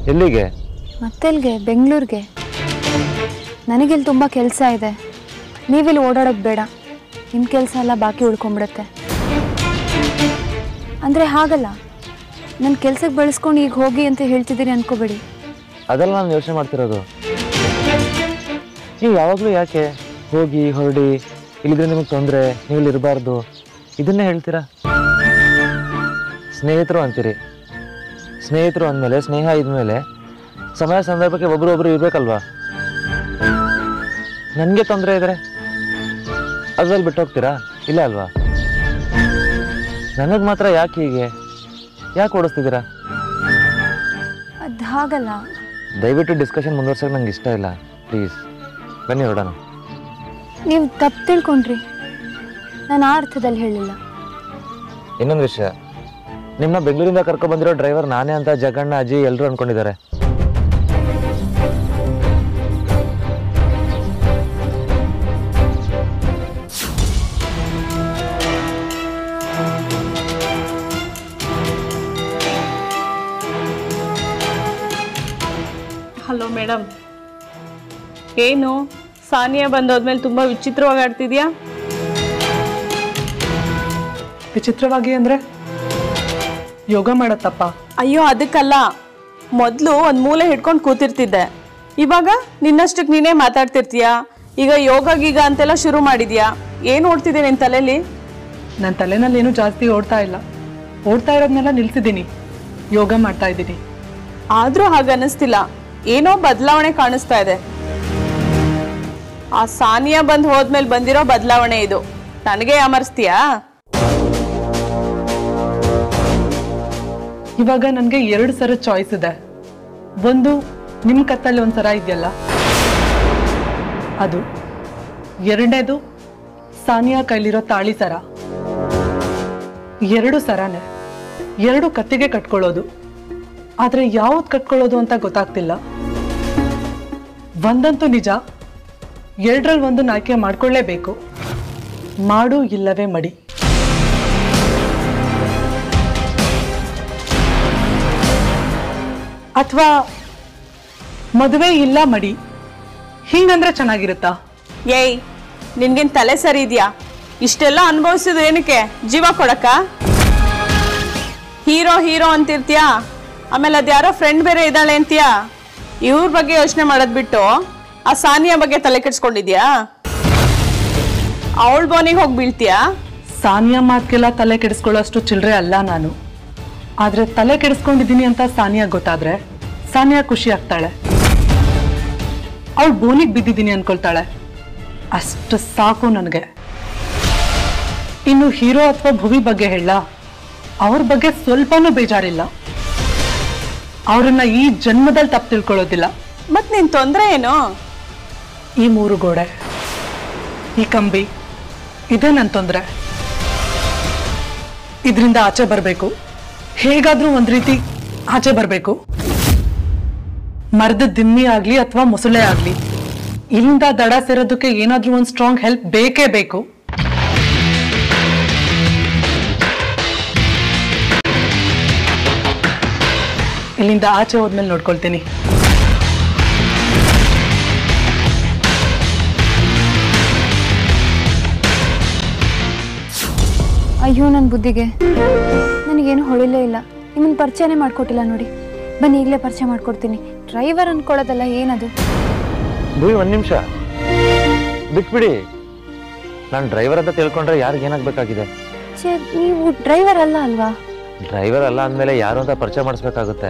ಎಲ್ಲಿಗೆ? ಮತ್ತೆಲ್ಗೆ? ಬೆಂಗಳೂರಿಗೆ. ನನಗಿಲ್ಲಿ ತುಂಬ ಕೆಲಸ ಇದೆ. ನೀವಿಲ್ಲಿ ಓಡಾಡೋದು ಬೇಡ. ನಿಮ್ಮ ಕೆಲಸ ಎಲ್ಲ ಬಾಕಿ ಉಳ್ಕೊಂಬಿಡುತ್ತೆ. ಅಂದರೆ ಹಾಗಲ್ಲ, ನನ್ನ ಕೆಲ್ಸಕ್ಕೆ ಬಳಸ್ಕೊಂಡು ಈಗ ಹೋಗಿ ಅಂತ ಹೇಳ್ತಿದ್ದೀರಿ ಅನ್ಕೋಬೇಡಿ. ಅದೆಲ್ಲ ನಾನು ಯೋಚನೆ ಮಾಡ್ತಿರೋದು. ನೀವು ಯಾವಾಗಲೂ ಯಾಕೆ ಹೋಗಿ ಹೊರಡಿ, ಇಲ್ಲಿದ್ರೆ ನಿಮಗೆ ತೊಂದರೆ, ನೀವು ಇಲ್ಲಿ ಇರಬಾರ್ದು, ಇದನ್ನೇ ಹೇಳ್ತೀರಾ? ಸ್ನೇಹಿತರು ಅಂತೀರಿ. ಸ್ನೇಹಿತರು ಅಂದಮೇಲೆ, ಸ್ನೇಹ ಇದ್ಮೇಲೆ ಸಮಯ ಸಂದರ್ಭಕ್ಕೆ ಒಬ್ರು ಇರಬೇಕಲ್ವಾ? ನನಗೆ ತೊಂದರೆ ಇದ್ರೆ ಅದ್ರಲ್ಲಿ ಬಿಟ್ಟು ಹೋಗ್ತೀರಾ? ಇಲ್ಲ ಅಲ್ವಾ? ನನಗೆ ಮಾತ್ರ ಯಾಕೆ ಹೀಗೆ, ಯಾಕೆ ಓಡಿಸ್ತಿದ್ದೀರಾ? ಅದು ಹಾಗಲ್ಲ. ದಯವಿಟ್ಟು ಡಿಸ್ಕಷನ್ ಮುಂದುವರ್ಸೋಕೆ ನಂಗೆ ಇಷ್ಟ ಇಲ್ಲ. ಪ್ಲೀಸ್ ಬನ್ನಿ ಹೊರಡೋಣ. ನೀವು ತಪ್ಪು ತಿಳ್ಕೊಂಡ್ರಿ. ನಾನು ಆ ಅರ್ಥದಲ್ಲಿ ಹೇಳಿಲ್ಲ. ಇನ್ನೊಂದು ವಿಷಯ, ನಿಮ್ಮನ್ನ ಬೆಂಗಳೂರಿಂದ ಕರ್ಕೊಬಂದಿರೋ ಡ್ರೈವರ್ ನಾನೇ ಅಂತ ಜಗಣ್ಣ, ಅಜ್ಜಿ ಎಲ್ಲರೂ ಅಂದ್ಕೊಂಡಿದ್ದಾರೆ. ಹಲೋ ಮೇಡಮ್, ಏನು ಸಾನಿಯಾ ಬಂದೋದ್ಮೇಲೆ ತುಂಬ ವಿಚಿತ್ರವಾಗಿ ಆಡ್ತಿದ್ಯಾ? ವಿಚಿತ್ರವಾಗಿ ಅಂದರೆ ಯೋಗ ಮಾಡತ್ತಪ್ಪ? ಅಯ್ಯೋ ಅದಕ್ಕಲ್ಲ, ಮೊದಲು ಒಂದು ಮೂಲೆ ಹಿಡ್ಕೊಂಡು ಕೂತಿರ್ತಿದ್ದೆ, ಇವಾಗ ನಿನ್ನಷ್ಟಕ್ಕೆ ನೀನೇ ಮಾತಾಡ್ತಿರ್ತೀಯ. ಈಗ ಯೋಗ ಗೀಗ ಅಂತೆಲ್ಲ ಶುರು ಮಾಡಿದ್ಯಾ? ಏನು ಓಡ್ತಿದೆ ನಿನ್ನ ತಲೆಯಲ್ಲಿ? ನನ್ನ ತಲೆನಲ್ಲಿ ಏನು ಜಾಸ್ತಿ ಓಡ್ತಾ ಇಲ್ಲ. ಓಡ್ತಾ ಇರೋದನ್ನೆಲ್ಲ ನಿಲ್ಸಿದ್ದೀನಿ, ಯೋಗ ಮಾಡ್ತಾ ಇದ್ದೀನಿ. ಆದರೂ ಹಾಗೆ ಅನ್ನಿಸ್ತಿಲ್ಲ, ಏನೋ ಬದಲಾವಣೆ ಕಾಣಿಸ್ತಾ ಇದೆ. ಆ ಸಾನಿಯಾ ಬಂದು ಹೋದ್ಮೇಲೆ ಬಂದಿರೋ ಬದಲಾವಣೆ ಇದು. ನನಗೆ ಅಮರ್ಸ್ತೀಯಾ? ಇವಾಗ ನನಗೆ 2 ಸರ ಚಾಯ್ಸ್ ಇದೆ. ಒಂದು ನಿಮ್ಮ ಕತ್ತಲ್ಲಿ ಒಂದು ಸರ ಇದೆಯಲ್ಲ ಅದು, ಎರಡನೇದು ಸಾನಿಯಾ ಕೈಲಿರೋ ತಾಳಿ ಸರ. 2 ಸರನೇ, 2 ಕತ್ತಿಗೆ ಕಟ್ಕೊಳ್ಳೋದು. ಆದರೆ ಯಾವ್ದು ಕಟ್ಕೊಳ್ಳೋದು ಅಂತ ಗೊತ್ತಾಗ್ತಿಲ್ಲ. ಒಂದಂತೂ ನಿಜ, 2ರಲ್ಲಿ ಒಂದು ಆಯ್ಕೆ ಮಾಡ್ಕೊಳ್ಳೇಬೇಕು. ಮಾಡು ಇಲ್ಲವೇ ಮಡಿ. ಅಥವಾ ಮದುವೆ ಇಲ್ಲ ಮಡಿ, ಹಿಂಗಂದ್ರೆ ಚೆನ್ನಾಗಿರುತ್ತಾ? ಏಯ್, ನಿನ್ಗೇನು ತಲೆ ಸರಿ ಇದೆಯಾ? ಇಷ್ಟೆಲ್ಲ ಅನುಭವಿಸಿದ ಏನಕ್ಕೆ? ಜೀವ ಕೊಡಕ್ಕ? ಹೀರೋ ಹೀರೋ ಅಂತಿರ್ತೀಯಾ, ಆಮೇಲೆ ಅದ್ಯಾರೋ ಫ್ರೆಂಡ್ ಬೇರೆ ಇದ್ದಾಳೆ ಅಂತೀಯಾ. ಇವ್ರ ಬಗ್ಗೆ ಯೋಚನೆ ಮಾಡೋದು ಬಿಟ್ಟು ಆ ಸಾನಿಯಾ ಬಗ್ಗೆ ತಲೆ ಕೆಡ್ಸ್ಕೊಂಡಿದ್ಯಾ? ಅವಳ ಬೋನಿಗೆ ಹೋಗಿ ಬೀಳ್ತೀಯಾ? ಸಾನಿಯಾ ಮಾತ್ಗೆಲ್ಲ ತಲೆ ಕೆಡಿಸ್ಕೊಳ್ಳೋಷ್ಟು ಚಿಲ್ಲರೆ ಅಲ್ಲ ನಾನು. ಆದರೆ ತಲೆ ಕೆಡಿಸ್ಕೊಂಡಿದ್ದೀನಿ ಅಂತ ಸಾನಿಯಾ ಗೊತ್ತಾದ್ರೆ ಸಾನಿಯಾ ಖುಷಿ ಆಗ್ತಾಳೆ. ಅವಳು ಬೋನಿಗೆ ಬಿದ್ದಿದ್ದೀನಿ ಅನ್ಕೊಳ್ತಾಳೆ. ಅಷ್ಟು ಸಾಕು ನನಗೆ. ಇನ್ನು ಹೀರೋ ಅಥವಾ ಭುವಿ ಬಗ್ಗೆ ಹೇಳ, ಅವ್ರ ಬಗ್ಗೆ ಸ್ವಲ್ಪನೂ ಬೇಜಾರಿಲ್ಲ. ಅವರನ್ನ ಈ ಜನ್ಮದಲ್ಲಿ ತಪ್ಪು ತಿಳ್ಕೊಳ್ಳೋದಿಲ್ಲ. ಮತ್ ನಿನ್ ತೊಂದರೆ ಏನು? ಈ 3 ಗೋಡೆ, ಈ ಕಂಬಿ, ಇದೇ ನನ್ನ ತೊಂದರೆ. ಇದರಿಂದ ಆಚೆ ಬರಬೇಕು, ಹೇಗಾದ್ರೂ ಒಂದ್ ರೀತಿ ಆಚೆ ಬರಬೇಕು. ಮರದ ದಿಮ್ಮಿ ಆಗ್ಲಿ ಅಥವಾ ಮೊಸಳೆ ಆಗ್ಲಿ, ಇಲ್ಲಿಂದ ದಡ ಸೇರೋದಕ್ಕೆ ಏನಾದ್ರೂ ಒಂದು ಸ್ಟ್ರಾಂಗ್ ಹೆಲ್ಪ್ ಬೇಕೇ ಬೇಕು. ಇಲ್ಲಿಂದ ಆಚೆ ಹೋದ್ಮೇಲೆ ನೋಡ್ಕೊಳ್ತೀನಿ. ಅಯ್ಯೋ ನನ್ನ ಬುದ್ಧಿಗೆ, ನನಗೇನು ಹೊಳಿಲೇ ಇಲ್ಲ. ನಿಮ್ಮನ್ನು ಪರಿಚಯನೇ ಮಾಡ್ಕೊಟ್ಟಿಲ್ಲ ನೋಡಿ. ಬನ್ನಿ ಈಗಲೇ ಪರಿಚಯ ಮಾಡ್ಕೊಡ್ತೀನಿ. ಡ್ರೈವರ್ ಅನ್ಕೊಳ್ಳೋದಲ್ಲ, ಏನದು? ಭೂಮಿ, 1 ನಿಮಿಷ ಬಿಟ್ಬಿಡಿ. ನಾನು ಡ್ರೈವರ್ ಅಂತ ತಿಳ್ಕೊಂಡ್ರೆ ಯಾರಿಗೆ ಏನಾಗಬೇಕಾಗಿದೆ? ನೀವು ಡ್ರೈವರ್ ಅಲ್ಲ ಅಲ್ವಾ? ಡ್ರೈವರ್ ಅಲ್ಲ ಅಂದಮೇಲೆ ಯಾರು ಅಂತ ಪರಿಚಯ ಮಾಡಿಸ್ಬೇಕಾಗುತ್ತೆ.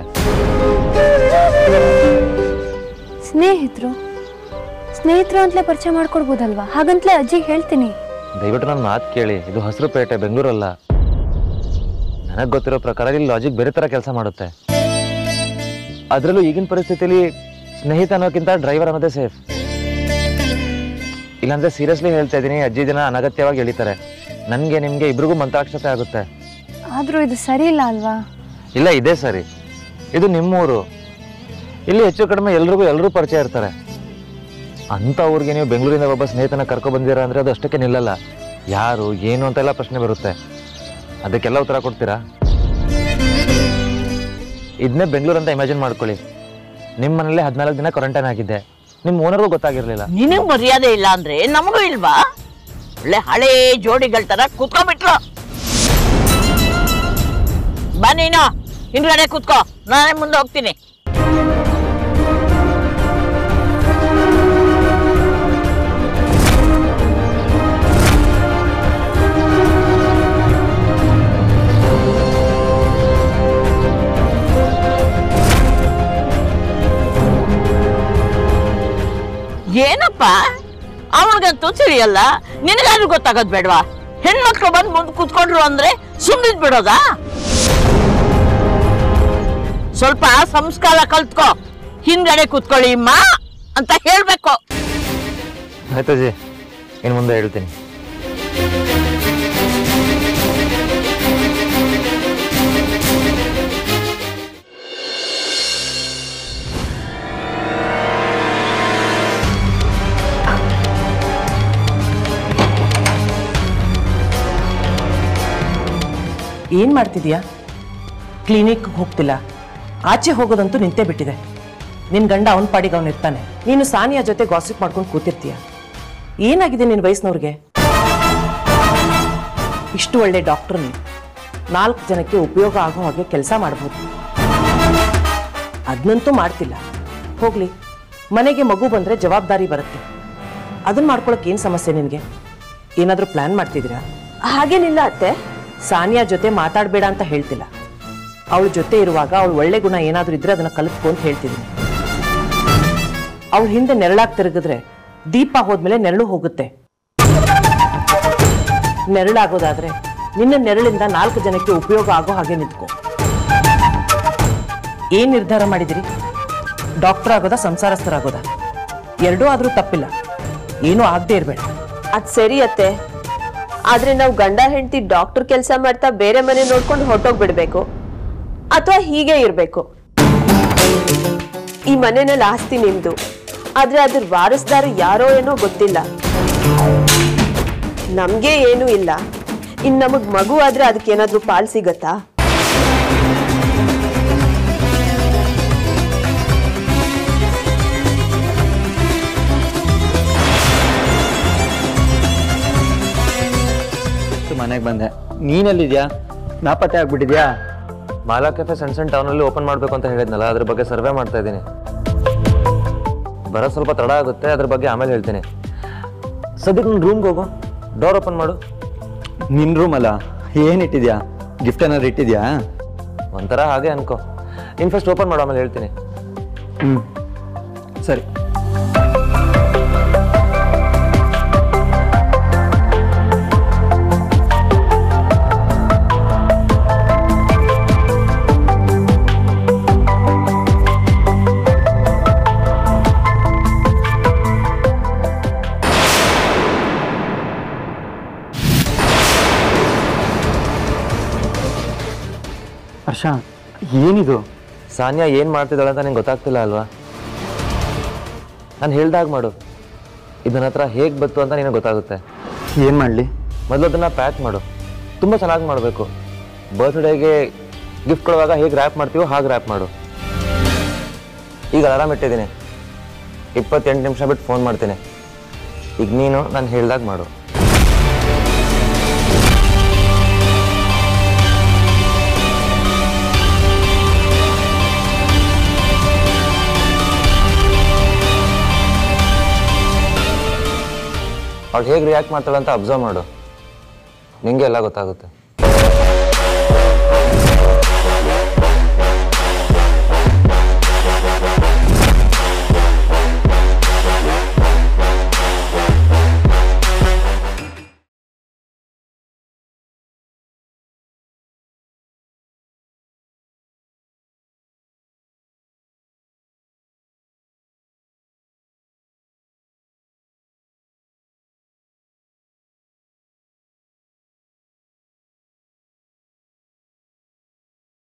ಸ್ನೇಹಿತರು ಅಂತಲೇ ಪರಿಚಯ ಮಾಡ್ಕೊಡ್ಬೋದಲ್ವಾ? ಹಾಗಂತಲೇ ಅಜ್ಜಿಗೆ ಹೇಳ್ತೀನಿ. ದಯವಿಟ್ಟು ನನ್ನ ಮಾತು ಕೇಳಿ, ಇದು ಹಸಿರುಪೇಟೆ, ಬೆಂಗಳೂರಲ್ಲ. ನನಗೆ ಗೊತ್ತಿರೋ ಪ್ರಕಾರ ಇಲ್ಲಿ ಲಾಜಿಕ್ ಬೇರೆ ಥರ ಕೆಲಸ ಮಾಡುತ್ತೆ. ಅದರಲ್ಲೂ ಈಗಿನ ಪರಿಸ್ಥಿತಿಯಲ್ಲಿ ಸ್ನೇಹಿತ ಅನ್ನೋಕ್ಕಿಂತ ಡ್ರೈವರ್ ಅನ್ನೋದೇ ಸೇಫ್. ಇಲ್ಲಾಂದ್ರೆ ಸೀರಿಯಸ್ಲಿ ಹೇಳ್ತಾ ಇದ್ದೀನಿ, ಅಜ್ಜಿ ದಿನ ಅನಗತ್ಯವಾಗಿ ಎಳಿತಾರೆ. ನನಗೆ ನಿಮಗೆ ಇಬ್ರಿಗೂ ಮಂತ್ರಾಕ್ಷತೆ ಆಗುತ್ತೆ. ಆದರೂ ಇದು ಸರಿ ಇಲ್ಲ ಅಲ್ವಾ? ಇಲ್ಲ, ಇದೇ ಸರಿ. ಇದು ನಿಮ್ಮೂರು. ಇಲ್ಲಿ ಹೆಚ್ಚು ಕಡಿಮೆ ಎಲ್ಲರೂ ಪರಿಚಯ ಇರ್ತಾರೆ. ಅಂತ ಊರಿಗೆ ನೀವು ಬೆಂಗಳೂರಿಂದ ಒಬ್ಬ ಸ್ನೇಹಿತನ ಕರ್ಕೊಬಂದಿರ ಅಂದರೆ ಅದು ಅಷ್ಟಕ್ಕೆ ನಿಲ್ಲಲ್ಲ. ಯಾರು ಏನು ಅಂತೆಲ್ಲ ಪ್ರಶ್ನೆ ಬರುತ್ತೆ. ಅದಕ್ಕೆಲ್ಲ ಉತ್ತರ ಕೊಡ್ತೀರಾ? ಇದನ್ನೇ ಬೆಂಗಳೂರು ಅಂತ ಇಮ್ಯಾಜಿನ್ ಮಾಡ್ಕೊಳ್ಳಿ. ನಿಮ್ಮ ಮನೇಲಿ 14 ದಿನ ಕ್ವಾರಂಟೈನ್ ಆಗಿದ್ದೆ, ನಿಮ್ಮ ಓನರ್ಗೂ ಗೊತ್ತಾಗಿರ್ಲಿಲ್ಲ. ನಿನಗ್ ಮರ್ಯಾದೆ ಇಲ್ಲ ಅಂದ್ರೆ ನಮಗೂ ಇಲ್ವಾ? ಒಳ್ಳೆ ಹಳೇ ಜೋಡಿಗಳ ತರ ಕೂತ್ಕೊಂಡ್ಬಿಟ್ಲು. ಬಾ ನೀನು ಹಿಂದ್ಗಡೆ ಕೂತ್ಕೋ, ನಾನೇ ಮುಂದೆ ಹೋಗ್ತೀನಿ. ಏನಪ್ಪ ಅವನಿಗಂತೂ ತಿಳಿಯಲ್ಲ, ನಿನಗಾದ್ರೂ ಗೊತ್ತಾಗೋದ್ ಬೇಡವಾ? ಹೆಣ್ಮಕ್ಳು ಬಂದು ಮುಂದೆ ಕೂತ್ಕೊಂಡ್ರು ಅಂದ್ರೆ ಸುಮ್ಮನಿದ್ ಬಿಡೋದಾ? ಸ್ವಲ್ಪ ಸಂಸ್ಕಾರ ಕಲ್ತ್ಕೋ. ಹಿಂದ್ಗಡೆ ಕೂತ್ಕೊಳ್ಳಿ ಮಾ ಅಂತ ಹೇಳ್ಬೇಕು. ಆಯ್ತಜಿ, ಇನ್ನು ಮುಂದೆ ಹೇಳ್ತೀನಿ. ಏನ್ ಮಾಡ್ತಿದ್ಯಾ? ಕ್ಲಿನಿಕ್ ಹೋಗ್ತಿಲ್ಲ, ಆಚೆ ಹೋಗೋದಂತೂ ನಿಂತೇ ಬಿಟ್ಟಿದೆ. ನಿನ್ ಗಂಡ ಅವನ ಪಾಡಿಗೆ ಅವನು ಇರ್ತಾನೆ, ನೀನು ಸಾನಿಯಾ ಜೊತೆ ಗಾಸಿಪ್ ಮಾಡ್ಕೊಂಡು ಕೂತಿರ್ತೀಯ. ಏನಾಗಿದೆ ನಿನ್ನ ವಯಸ್ಸಿನವ್ರಿಗೆ? ಇಷ್ಟು ಒಳ್ಳೆ ಡಾಕ್ಟರ್ ನೀವು, 4 ಜನಕ್ಕೆ ಉಪಯೋಗ ಆಗೋ ಹಾಗೆ ಕೆಲಸ ಮಾಡ್ಬೋದು. ಅದನ್ನಂತೂ ಮಾಡ್ತಿಲ್ಲ. ಹೋಗ್ಲಿ, ಮನೆಗೆ ಮಗು ಬಂದ್ರೆ ಜವಾಬ್ದಾರಿ ಬರುತ್ತೆ. ಅದನ್ನ ಮಾಡ್ಕೊಳಕ್ ಏನ್ ಸಮಸ್ಯೆ ನಿನಗೆ? ಏನಾದ್ರೂ ಪ್ಲಾನ್ ಮಾಡ್ತಿದ್ದೀರಾ? ಹಾಗೇನಿಲ್ಲ ಅತ್ತೆ. ಸಾನಿಯಾ ಜೊತೆ ಮಾತಾಡಬೇಡ ಅಂತ ಹೇಳ್ತಿಲ್ಲ, ಅವಳ ಜೊತೆ ಇರುವಾಗ ಅವಳು ಒಳ್ಳೆ ಗುಣ ಏನಾದ್ರೂ ಇದ್ರೆ ಅದನ್ನ ಕಲಿತ್ಕೊ ಅಂತ ಹೇಳ್ತಿದ್ದೀನಿ. ಅವಳ ಹಿಂದೆ ನೆರಳಾಗಿ ತಿರುಗಿದ್ರೆ ದೀಪ ಹೋದ್ಮೇಲೆ ನೆರಳು ಹೋಗುತ್ತೆ. ನೆರಳಾಗೋದಾದ್ರೆ ನಿನ್ನ ನೆರಳಿಂದ 4 ಜನಕ್ಕೆ ಉಪಯೋಗ ಆಗೋ ಹಾಗೆ ನಿಂತ್ಕೊ. ಏನ್ ನಿರ್ಧಾರ ಮಾಡಿದಿರಿ? ಡಾಕ್ಟರ್ ಆಗೋದಾ, ಸಂಸಾರಸ್ಥರಾಗೋದಾ? ಎರಡೂ ಆದ್ರೂ ತಪ್ಪಿಲ್ಲ, ಏನೂ ಆಗದೆ ಇರಬೇಡ. ಅದ್ ಸರಿ ಅತ್ತೆ, ಆದ್ರೆ ನಾವು ಗಂಡ ಹೆಂಡತಿ ಡಾಕ್ಟರ್ ಕೆಲಸ ಮಾಡ್ತಾ ಬೇರೆ ಮನೆ ನೋಡ್ಕೊಂಡು ಹೊರಟೋಗ್ಬಿಡ್ಬೇಕು ಅಥವಾ ಹೀಗೆ ಇರ್ಬೇಕು? ಈ ಮನೆಯಲ್ಲಿ ಆಸ್ತಿ ನಿಮ್ದು, ಆದ್ರೆ ಅದ್ರ ವಾರಸ್ದಾರ ಯಾರೋ ಏನೋ ಗೊತ್ತಿಲ್ಲ. ನಮ್ಗೆ ಏನೂ ಇಲ್ಲ, ಇನ್ ನಮಗ್ ಮಗು ಆದ್ರೆ ಅದಕ್ಕೇನಾದ್ರೂ ಪಾಲ್ ಸಿಗತ್ತಾ? ಮನೆಗೆ ಬಂದೆ, ನೀನೆಲ್ಲಿದ್ಯಾ? ನಾಪತ್ತೆ ಆಗ್ಬಿಟ್ಟಿದ್ಯಾ? ಮಾಲಾ ಕೆಫೆ ಸಣ್ಣ ಟೌನಲ್ಲಿ ಓಪನ್ ಮಾಡಬೇಕು ಅಂತ ಹೇಳಿದ್ನಲ್ಲ, ಅದ್ರ ಬಗ್ಗೆ ಸರ್ವೆ ಮಾಡ್ತಾ ಇದ್ದೀನಿ. ಬರೋ ಸ್ವಲ್ಪ ತಡ ಆಗುತ್ತೆ, ಅದ್ರ ಬಗ್ಗೆ ಆಮೇಲೆ ಹೇಳ್ತೀನಿ. ಸದ್ಯಕ್ಕೆ ನಿನ್ನ ರೂಮ್ಗೆ ಹೋಗು, ಡೋರ್ ಓಪನ್ ಮಾಡು. ನಿನ್ನ ರೂಮಲ್ಲ, ಏನಿಟ್ಟಿದ್ಯಾ? ಗಿಫ್ಟ್ ಏನಾದ್ರು ಇಟ್ಟಿದ್ಯಾ? ಒಂಥರ ಹಾಗೆ ಅನ್ಕೋ. ನೀನು ಫಸ್ಟ್ ಓಪನ್ ಮಾಡು, ಆಮೇಲೆ ಹೇಳ್ತೀನಿ. ಸರಿ. ಹರ್ಷ, ಏನಿದು? ಸಾನಿಯಾ ಏನು ಮಾಡ್ತಿದ್ದಾಳೆ ಅಂತ ನಿಂಗೆ ಗೊತ್ತಾಗ್ತಿಲ್ಲ ಅಲ್ವಾ? ನಾನು ಹೇಳ್ದಾಗ ಮಾಡು, ಇದನ್ನ ಹತ್ರ ಹೇಗೆ ಬತ್ತು ಅಂತ ನಿನಗೆ ಗೊತ್ತಾಗುತ್ತೆ. ಏನು ಮಾಡಲಿ? ಮೊದಲು ಅದನ್ನು ಪ್ಯಾಕ್ ಮಾಡು, ತುಂಬ ಚೆನ್ನಾಗಿ ಮಾಡಬೇಕು. ಬರ್ತ್ಡೇಗೆ ಗಿಫ್ಟ್ ಕೊಡುವಾಗ ಹೇಗೆ ರ್ಯಾಪ್ ಮಾಡ್ತೀವೋ ಹಾಗೆ ರ್ಯಾಪ್ ಮಾಡು. ಈಗ ಅಲಾರಾಮ್ ಇಟ್ಟಿದ್ದೀನಿ, 28 ನಿಮಿಷ ಬಿಟ್ಟು ಫೋನ್ ಮಾಡ್ತೀನಿ. ಈಗ ನೀನು ನಾನು ಹೇಳ್ದಾಗ ಮಾಡು. ಅವಳು ಹೇಗೆ ರಿಯಾಕ್ಟ್ ಮಾಡ್ತಾಳೆ ಅಂತ ಅಬ್ಸರ್ವ್ ಮಾಡು, ನಿಂಗೆ ಎಲ್ಲ ಗೊತ್ತಾಗುತ್ತೆ.